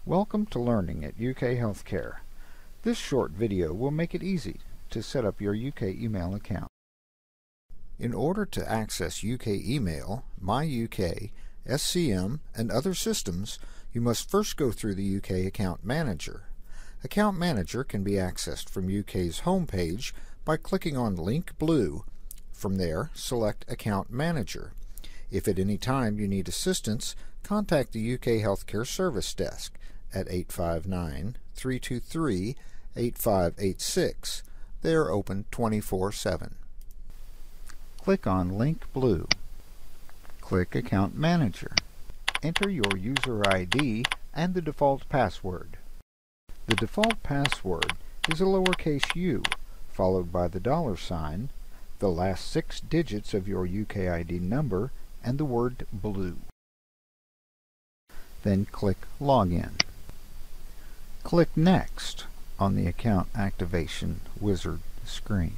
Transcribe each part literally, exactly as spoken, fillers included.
Welcome to Learning at U K Healthcare. This short video will make it easy to set up your U K email account. In order to access U K email, MyUK, S C M, and other systems, you must first go through the U K Account Manager. Account Manager can be accessed from U K's home page by clicking on Link Blue. From there, select Account Manager. If at any time you need assistance, contact the U K Healthcare Service Desk at eight five nine, three two three, eight five eight six. They are open twenty-four seven. Click on Link Blue. Click Account Manager. Enter your user I D and the default password. The default password is a lowercase u, followed by the dollar sign, the last six digits of your U K I D number, and the word blue. Then click Login. Click Next on the Account Activation Wizard screen.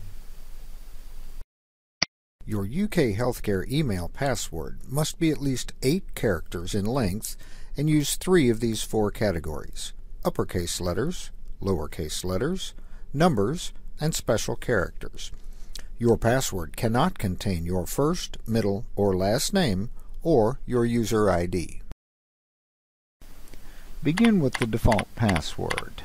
Your U K Healthcare email password must be at least eight characters in length and use three of these four categories: uppercase letters, lowercase letters, numbers, and special characters. Your password cannot contain your first, middle, or last name or your user I D. Begin with the default password.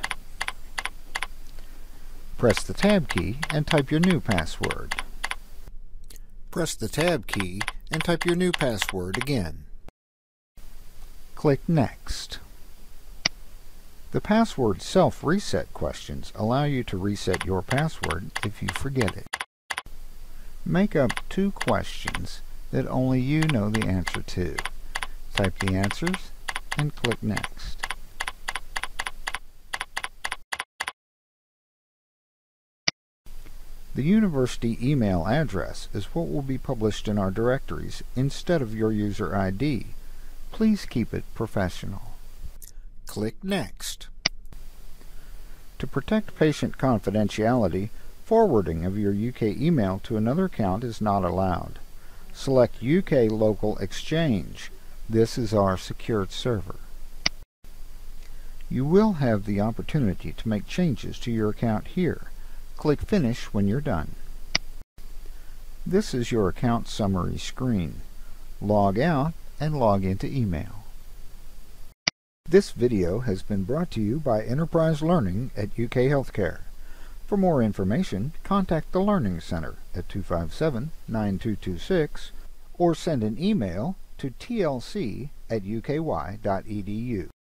Press the Tab key and type your new password. Press the Tab key and type your new password again. Click Next. The password self-reset questions allow you to reset your password if you forget it. Make up two questions that only you know the answer to. Type the answers and click Next. The university email address is what will be published in our directories instead of your user I D. Please keep it professional. Click Next. To protect patient confidentiality, forwarding of your U K email to another account is not allowed. Select U K Local Exchange. This is our secured server. You will have the opportunity to make changes to your account here. Click Finish when you're done. This is your account summary screen. Log out and log into email. This video has been brought to you by Enterprise Learning at U K Healthcare. For more information, contact the Learning Center at two five seven, nine two two six or send an email to T L C at U K Y dot E D U.